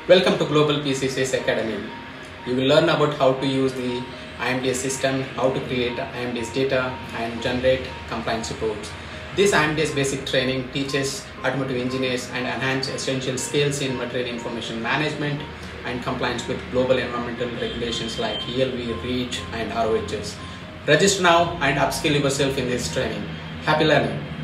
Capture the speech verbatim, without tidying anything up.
Welcome to Global P C C S Academy. You will learn about how to use the I M D S system, how to create I M D S data and generate compliance reports. This I M D S basic training teaches automotive engineers and enhance essential skills in material information management and compliance with global environmental regulations like E L V, REACH and R O H S. Register now and upskill yourself in this training. Happy learning!